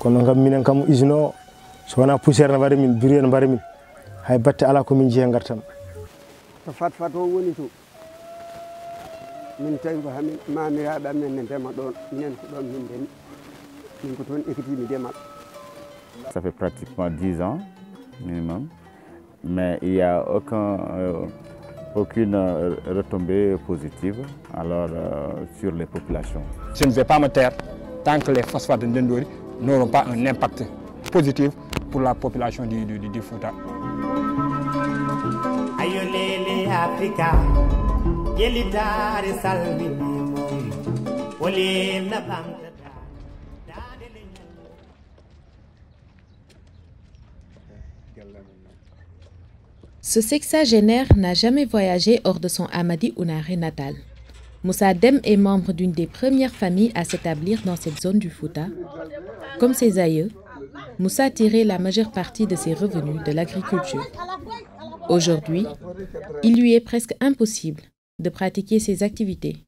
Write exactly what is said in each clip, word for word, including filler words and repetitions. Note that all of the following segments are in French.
To fat fat o woni to min tawi ko hamin mamiraɓe amen ne ndema ɗon minen ko ɗon min ndemi min ko toon ekkiti mi ndemal. Ça fait pratiquement dix ans minimum, mais il n'y a aucun, euh, aucune retombée positive alors, euh, sur les populations. Je ne vais pas me taire tant que les phosphates de Ndendori n'auront pas un impact positif pour la population du, du, du Fouta. Ce sexagénaire n'a jamais voyagé hors de son Amadi Ounaré natal. Moussa Dem est membre d'une des premières familles à s'établir dans cette zone du Fouta. Comme ses aïeux, Moussa tirait la majeure partie de ses revenus de l'agriculture. Aujourd'hui, il lui est presque impossible de pratiquer ses activités.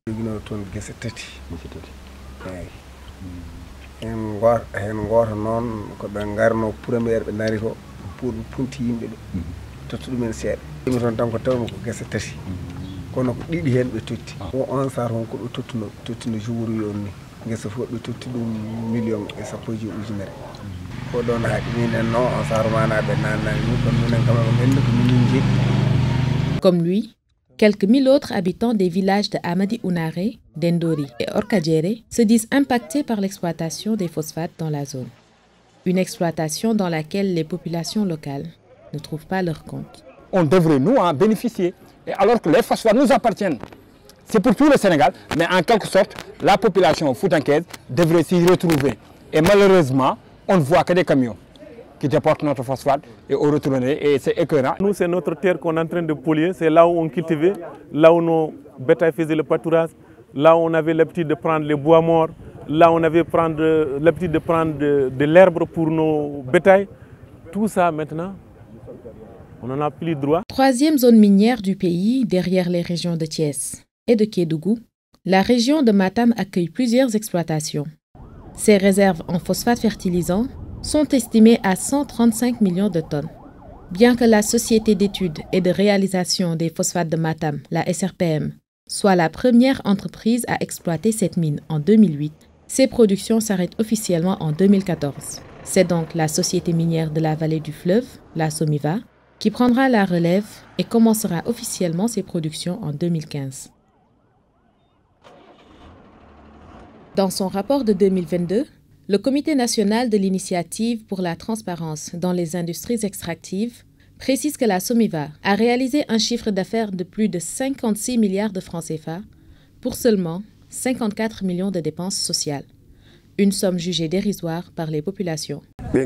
Kono ko ɗiɗi hen ɓe totti o on sar hon ko ɗo tottuno tottuno jour yonni gesa fof ɓe totti ɗum million e sappoji ujunere ko ɗon haaɗi min en non on sar manaɓe nannani ɗum ɗon minen kam ɓe gandi ko minin jeeɗi. Comme lui, quelques mille autres habitants des villages de Amadi Ounaré, Dendori et Orkadjere se disent impactés par l'exploitation des phosphates dans la zone. Une exploitation dans laquelle les populations locales ne trouvent pas leur compte. On devrait nous en bénéficier. Et alors que les phosphates nous appartiennent, c'est pour tout le Sénégal, mais en quelque sorte, la population foutankaise devrait s'y retrouver. Et malheureusement, on ne voit que des camions qui déportent notre phosphate et au retourné, et c'est écœurant. Nous, c'est notre terre qu'on est en train de polluer, c'est là où on cultivait, là où nos bétails faisaient le pâturage, là où on avait l'habitude de prendre les bois morts, là où on avait l'habitude de prendre de, de l'herbe pour nos bétails. Tout ça maintenant, on n'en a plus droit. Troisième zone minière du pays, derrière les régions de Thiès et de Kédougou, la région de Matam accueille plusieurs exploitations. Ses réserves en phosphate fertilisant sont estimées à cent trente-cinq millions de tonnes. Bien que la Société d'études et de réalisation des phosphates de Matam, la S R P M, soit la première entreprise à exploiter cette mine en deux mille huit, ses productions s'arrêtent officiellement en deux mille quatorze. C'est donc la Société minière de la vallée du fleuve, la SOMIVA, qui prendra la relève et commencera officiellement ses productions en deux mille quinze. Dans son rapport de deux mille vingt-deux, le Comité national de l'initiative pour la transparence dans les industries extractives précise que la SOMIVA a réalisé un chiffre d'affaires de plus de cinquante-six milliards de francs C F A pour seulement cinquante-quatre millions de dépenses sociales, une somme jugée dérisoire par les populations.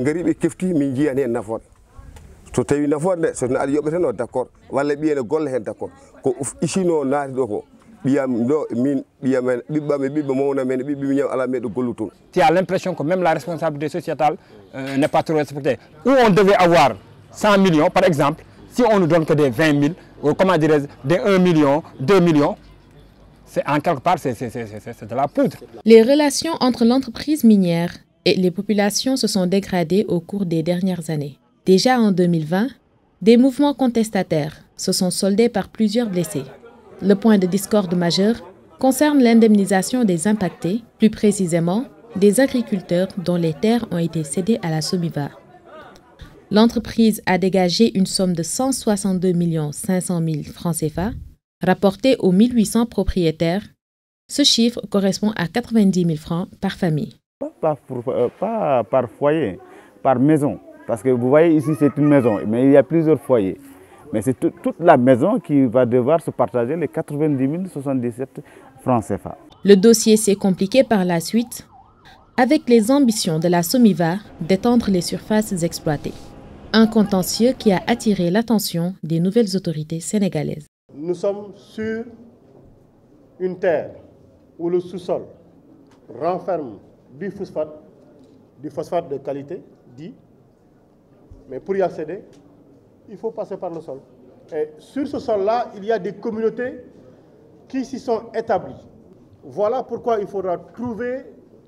So tawi nafoore nde so aɗa yoɓeteno d'accord walla ɓiyene golle hen d'accord ko isino naati ɗo ko ɓiyam ɗo min ɓiyamen ɓiɓɓamen ɓiɓɓe mawna men ɓiɓɓe miñam ala meɗo gollu toon. Tu as l'impression que même la responsabilité sociétale euh, n'est pas trop respectée. Où on devait avoir cent millions par exemple, si on nous donne que des vingt mille, ou comment dirais-je, des un million, deux millions, c'est en quelque part c'est de la poudre. Les relations entre l'entreprise minière et les populations se sont dégradées au cours des dernières années. Déjà en deux mille vingt, des mouvements contestataires se sont soldés par plusieurs blessés. Le point de discorde majeur concerne l'indemnisation des impactés, plus précisément des agriculteurs dont les terres ont été cédées à la SOMIVA. L'entreprise a dégagé une somme de cent soixante-deux millions cinq cent mille francs C F A, rapportée aux mille huit cents propriétaires. Ce chiffre correspond à quatre-vingt-dix mille francs par famille. Pas, pour, euh, pas par foyer, par maison. Parce que vous voyez ici c'est une maison, mais il y a plusieurs foyers. Mais c'est tout, toute la maison qui va devoir se partager les quatre-vingt-dix mille soixante-dix-sept francs C F A. Le dossier s'est compliqué par la suite avec les ambitions de la SOMIVA d'étendre les surfaces exploitées. Un contentieux qui a attiré l'attention des nouvelles autorités sénégalaises. Nous sommes sur une terre où le sous-sol renferme du phosphate, du phosphate de qualité, dit. Mais pour y accéder, il faut passer par le sol. Et sur ce sol-là, il y a des communautés qui s'y sont établies. Voilà pourquoi il faudra trouver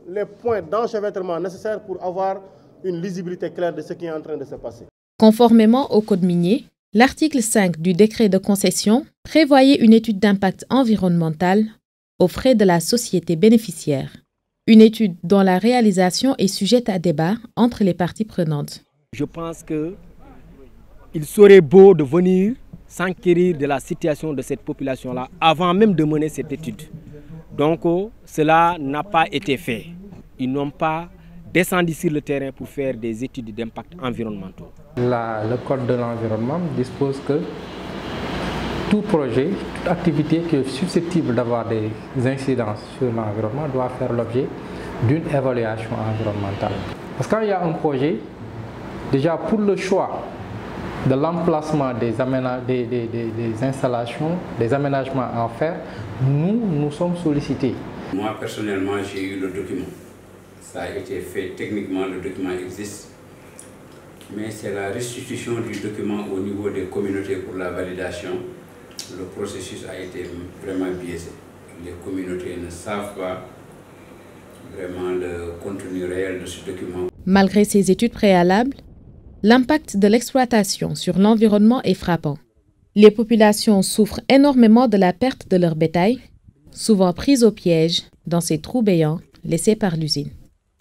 les points d'enchevêtrement nécessaires pour avoir une lisibilité claire de ce qui est en train de se passer. Conformément au code minier, l'article cinq du décret de concession prévoyait une étude d'impact environnemental aux frais de la société bénéficiaire. Une étude dont la réalisation est sujette à débat entre les parties prenantes. Je pense qu'il serait beau de venir s'enquérir de la situation de cette population-là avant même de mener cette étude. Donc cela n'a pas été fait. Ils n'ont pas descendu sur le terrain pour faire des études d'impact environnementaux. La, le code de l'environnement dispose que tout projet, toute activité qui est susceptible d'avoir des incidences sur l'environnement doit faire l'objet d'une évaluation environnementale. Parce que quand il y a un projet, déjà pour le choix de l'emplacement des, des, des, des, des installations, des aménagements à faire, nous, nous sommes sollicités. Moi, personnellement, j'ai eu le document. Ça a été fait techniquement, le document existe. Mais c'est la restitution du document au niveau des communautés pour la validation. Le processus a été vraiment biaisé. Les communautés ne savent pas vraiment le contenu réel de ce document. Malgré ces études préalables, l'impact de l'exploitation sur l'environnement est frappant. Les populations souffrent énormément de la perte de leur bétail, souvent prises au piège dans ces trous béants laissés par l'usine.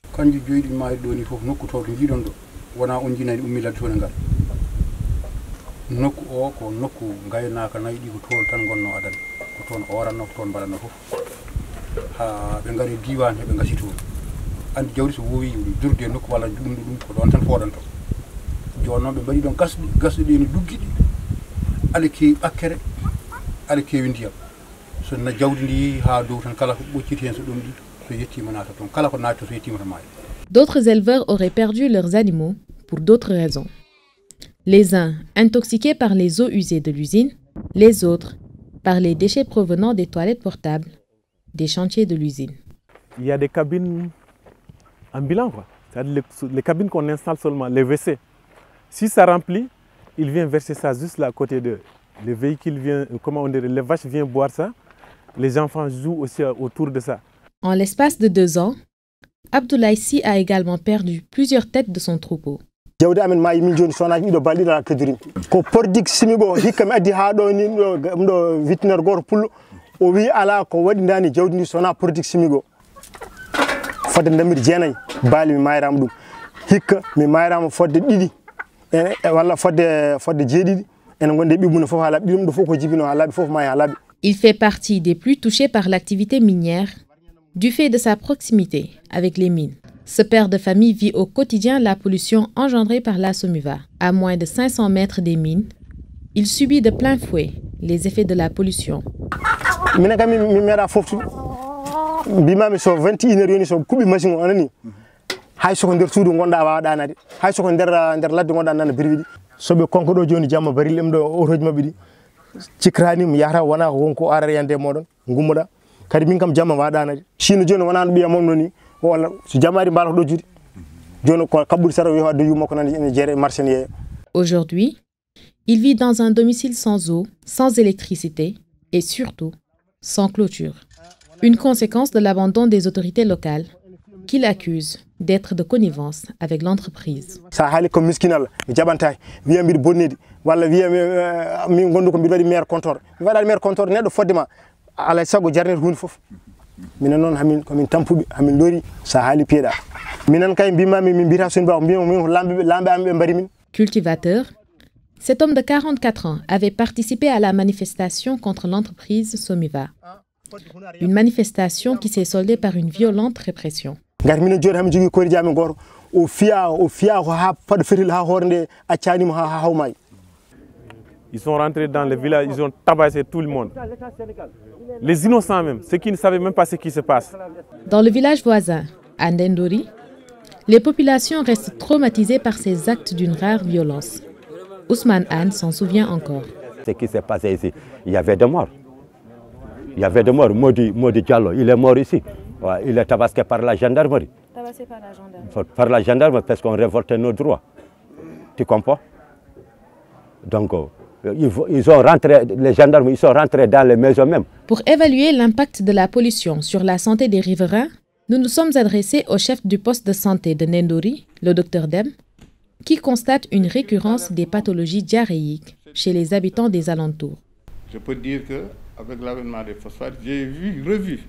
nokku o ko nokku gaynaka nayi ɗi ko toon tan gonno adana ko toon o waranno ko toon mbaɗanno fof ha ɓe ngari diwan heɓe gasi toon andi jawdi so wowi durde e nokku walla ɗum ɗum ko ɗon tan fooɗanto joni noon ɓe mbaɗi ɗon gasɗi gasɗi ɗi ne duggiɗi aɗa kewi ɓakkere aɗa kewi ndiyam so na jawdi ndi ha dow tan kala ko ɓocciti hen so ɗum ɗi so yettima nata toon kala ko naati so yettima tan maayi. D'autres éleveurs auraient perdu leurs animaux pour d'autres raisons. Les uns intoxiqués par les eaux usées de l'usine, les autres par les déchets provenant des toilettes portables, des chantiers de l'usine. Il y a des cabines ambulantes, quoi. C'est-à-dire les, les cabines qu'on installe seulement, les W C. Si ça remplit, il vient verser ça juste là à côté d'eux. Les véhicules viennent, comment on dirait, les vaches viennent boire ça. Les enfants jouent aussi autour de ça. En l'espace de deux ans, Abdoulaye Sy a également perdu plusieurs têtes de son troupeau. jawdi amen maayi min joni sonaji ɗiɗo balɗiɗa keddirim ko pordik simigo hikka mi addi ha ɗo ni ɗo ɗo wittiner goto pullo o wi ala ko waɗi dani jawdi ndi sona pordik simigo fodde ndemir jeenayyi baali mi mayrama ɗum hikka mi mayrama fodde ɗiɗi e walla fodde fodde jeeɗiɗi ene gonde ɓiɓɓune fof ha laaɓi ɗiɗum ɗo fof ko jibino ha laaɓi fof ma ha laaɓi. Il fait partie des plus touchés par l'activité minière du fait de sa proximité avec les mines. Ce père de famille vit au quotidien la pollution engendrée par la SOMUVA. À moins de cinq cents mètres des mines, il subit de plein fouet les effets de la pollution. Aujourd'hui, il vit dans un domicile sans eau, sans électricité et surtout sans clôture. Une conséquence de l'abandon des autorités locales qu'il accuse d'être de connivence avec l'entreprise. minen noon hamin komin tampuɓe hamin lori sa haali piyeɗa minen kay mbimami min mbiyata soni ba mbima min lamɓe lamɓe am ɓe mbari min. Cultivateur, cet homme de quarante-quatre ans avait participé à la manifestation contre l'entreprise SOMUVA. Une manifestation qui s'est soldée par une violente répression. Ngati minen joni hamin jogui koyri jami goto o fiya o fiya ko ha paɗo fetel ha hoore nde accanimo ha hawmayi. Ils sont rentrés dans le village, ils ont tabassé tout le monde. Les innocents même, ceux qui ne savaient même pas ce qui se passe. Dans le village voisin, à Ndendori, les populations restent traumatisées par ces actes d'une rare violence. Ousmane Anne s'en souvient encore. Ce qui s'est passé ici, il y avait des morts. Il y avait des morts. Modi, Modi Diallo, il est mort ici. Ouais, il est tabassé par la gendarmerie. Tabassé par la gendarmerie. Par la gendarmerie parce qu'on révoltait nos droits. Tu comprends? Donc, ils ont rentré, les gendarmes ils sont rentrés dans les maisons même. Pour évaluer l'impact de la pollution sur la santé des riverains, Nous nous sommes adressés au chef du poste de santé de Ndendori, le docteur Dem, qui constate une récurrence des pathologies diarrhéiques chez les habitants des alentours. Je peux dire qu'avec l'avènement des phosphates, j'ai vu, revu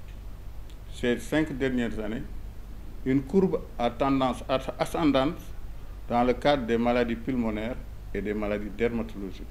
ces cinq dernières années une courbe à tendance ascendante dans le cadre des maladies pulmonaires et des maladies dermatologiques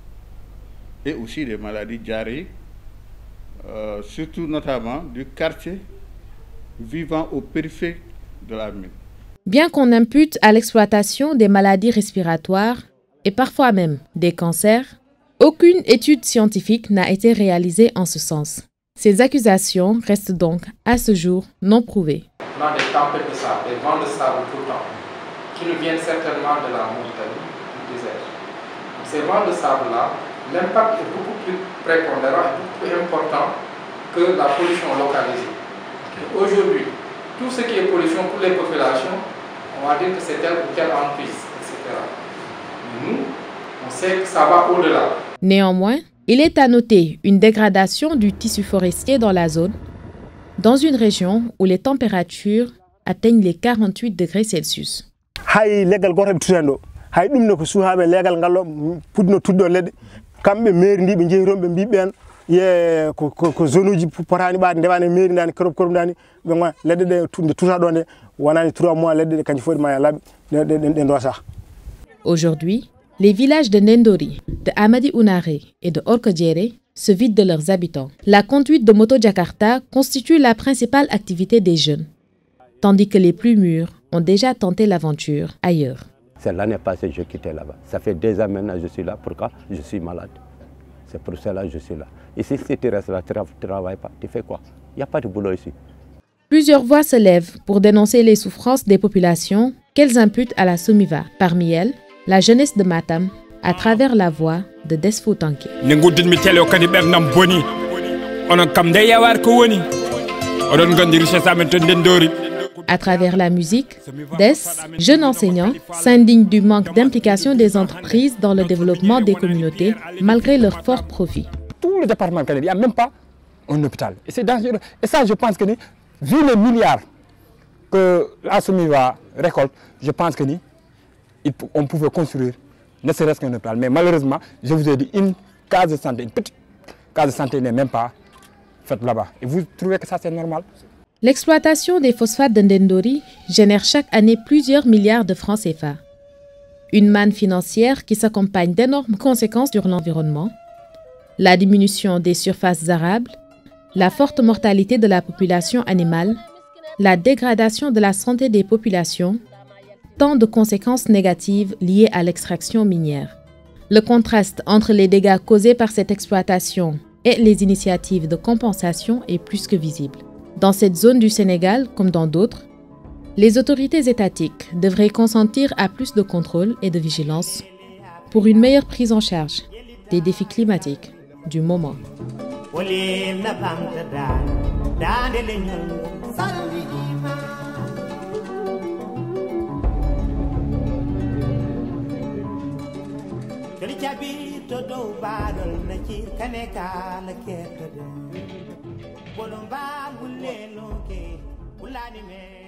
et aussi des maladies diarrhéiques, euh, surtout notamment du quartier vivant au périphérique de la mine. Bien qu'on impute à l'exploitation des maladies respiratoires et parfois même des cancers, aucune étude scientifique n'a été réalisée en ce sens. Ces accusations restent donc à ce jour non prouvées. On a des tempêtes de sable, des vents de sable tout le temps, qui nous viennent certainement de la Mauritanie, du désert. Ces vents de sable-là, l'impact est beaucoup plus prépondérant et beaucoup plus important que la pollution localisée. Aujourd'hui, tout ce qui est pollution pour les populations, on va dire que c'est telle ou telle emprise, et cetera. Mais nous, on sait que ça va au-delà. Néanmoins, il est à noter une dégradation du tissu forestier dans la zone, dans une région où les températures atteignent les quarante-huit degrés Celsius. Hay legal goto tutendo hay dum ne ko suhabe legal ngallo pudno tuddo ledde kambe mairie ndi be jeeyiron be bi ben ye ko ko zone uji potani baade ndewani mairie ndani korob korob ndani be ngwa ledde de tunde tuta do de wonani trois mois ledde de kanji fodi ma labi de de do sax. Aujourd'hui, les villages de Ndendori, de Amadi Ounaré et de Orkodjere se vident de leurs habitants. La conduite de moto Jakarta constitue la principale activité des jeunes, tandis que les plus mûrs ont déjà tenté l'aventure ailleurs. C'est l'année passée que j'ai quitté là-bas. Ça fait des années maintenant que je suis là. Pourquoi? Je suis malade. C'est pour cela que je suis là. Ici, si tu restes là, tu ne travailles pas, tu fais quoi? Il n'y a pas de boulot ici. Plusieurs voix se lèvent pour dénoncer les souffrances des populations qu'elles imputent à la Somiva. Parmi elles, la jeunesse de Matam, à travers la voix de Desfo Tanké. À travers la musique, Des, jeune enseignant, s'indigne du manque d'implication des entreprises dans le développement des communautés, malgré leur fort profit. Tout le département, il n'y a même pas un hôpital. Et c'est dangereux. Et ça, je pense que, vu les milliards que la Somiva récolte, je pense que on pouvait construire ne serait-ce qu'un hôpital. Mais malheureusement, je vous ai dit, une case de santé, une petite case de santé n'est même pas faite là-bas. Et vous trouvez que ça, c'est normal? L'exploitation des phosphates de Ndendori génère chaque année plusieurs milliards de francs C F A. Une manne financière qui s'accompagne d'énormes conséquences sur l'environnement, la diminution des surfaces arables, la forte mortalité de la population animale, la dégradation de la santé des populations, tant de conséquences négatives liées à l'extraction minière. Le contraste entre les dégâts causés par cette exploitation et les initiatives de compensation est plus que visible. Dans cette zone du Sénégal, comme dans d'autres, les autorités étatiques devraient consentir à plus de contrôle et de vigilance pour une meilleure prise en charge des défis climatiques du moment. Bolomba bulelo ke ulani me